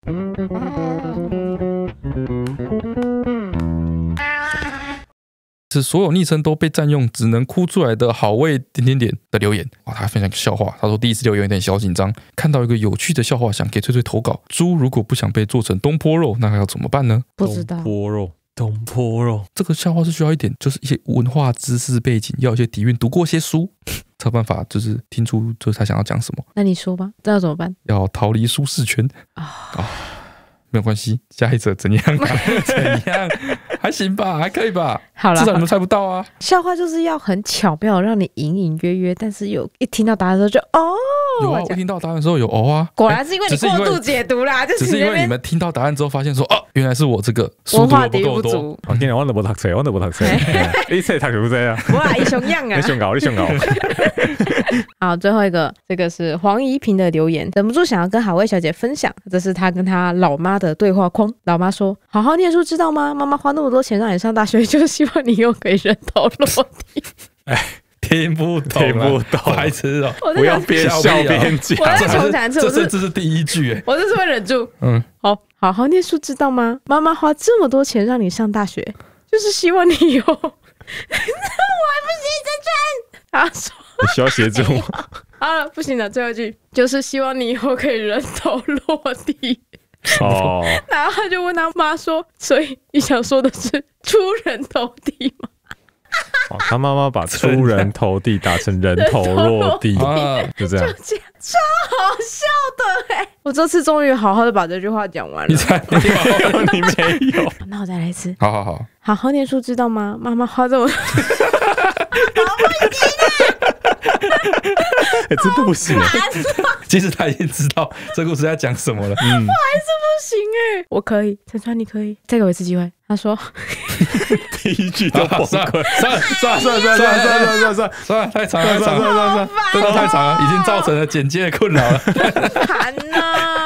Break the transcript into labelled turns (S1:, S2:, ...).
S1: 是所有昵称都被占用，只能哭出来的好味点点点的留言。哇，他分享一个笑话，他说第一次留言有点小紧张，看到一个有趣的笑话，想给翠翠投稿。猪如果不想被做成东坡肉，那要怎么办呢？
S2: 不知道。
S3: 东坡肉，
S1: 这个笑话是需要一点，就是一些文化知识背景，要一些底蕴，读过些书，才有办法就是听出就是他想要讲什么。
S2: 那你说吧，这要怎么办？
S1: 要逃离舒适圈没有关系，下一则怎样怎样，还行吧，还可以吧。
S2: 好了，
S1: 至少你们猜不到啊。
S2: 笑话就是要很巧妙，让你隐隐约约，但是一听到答案的时候就
S1: 有啊，我听到答案的时候有啊。
S2: 果然是因为你过度解读啦，
S1: 只是因为你们听到答案之后发现说原来是我这个
S2: 文化底蕴不足。
S3: 我今日我都无读册，你册读有这啊？
S2: 哇，你熊样啊！
S3: 你熊搞。
S2: 好，最后一个，这个是黄怡平的留言，忍不住想要跟好味小姐分享，这是她跟她老妈的对话框。老妈说：“好好念书，知道吗？妈妈花那么多钱让你上大学，就是希望你以后可以人头落地。”
S1: 听不懂，白痴哦！
S3: 不要边笑边讲。
S2: 我再重讲一次，
S1: 这是第一句，
S2: 我这是会忍住。好好念书，知道吗？妈妈花这么多钱让你上大学，就是希望你以后。我还不行，真真。他说
S3: 你需要协助。
S2: 好了，不行了，最后一句就是希望你以后可以人头落地。然后他就问他妈说：“所以你想说的是出人头地吗？”
S3: 他妈妈把出人头地打成人头落地，就这样，
S2: 超好笑的我这次终于好好的把这句话讲完了。
S1: 你才没有，
S3: 你没有。
S2: 那我再来一次。
S1: 好
S2: 好念书，知道吗？妈妈花这么……
S3: 真的不行。
S1: 其实他已经知道这故事在讲什么了。
S2: 我还是不行我可以，陈川你可以，再给我一次机会。他说
S3: 第一句都崩溃，
S1: 算了，太长了，真的太长了，已经造成了剪接的困扰了。
S2: 烦啊！